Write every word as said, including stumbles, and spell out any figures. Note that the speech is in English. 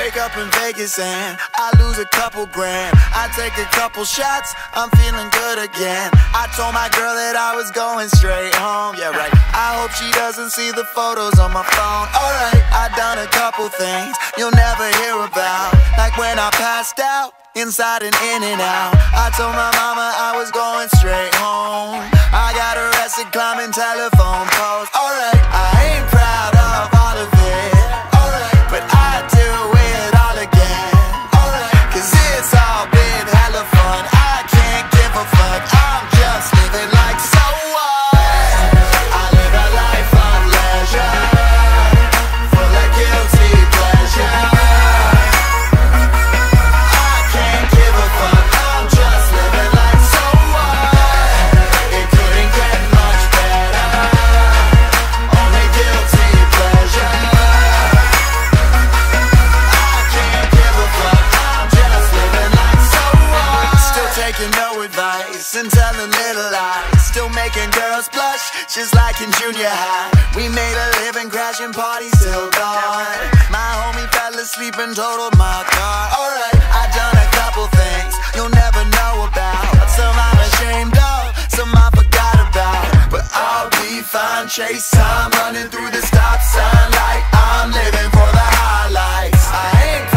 Wake up in Vegas and I lose a couple grand. I take a couple shots, I'm feeling good again. I told my girl that I was going straight home, yeah right. I hope she doesn't see the photos on my phone. Alright, I done a couple things you'll never hear about, like when I passed out, inside and in and out. I told my mama I was going straight home. I got arrested climbing telephone poles. Alright, I ain't proud of all of it, alright, but I do it all again, alright, cause it's all been hella fun. I can't give a fuck, I'm just living like so what? I live a life of leisure, full of guilty pleasure. I can't give a fuck, I'm just living like so what? It couldn't get much better, only guilty pleasure. I can't give a fuck, I'm just living like so what? Still taking no advice and telling little lies, still making girls blush just like in junior high. We made a living crashing parties till dawn. My homie fell asleep and totaled my car. Alright, I done a couple things you'll never know about, some I'm ashamed of, some I forgot about, but I'll be fine. Chase time running through the stop sign like I'm living for the highlights. I ain't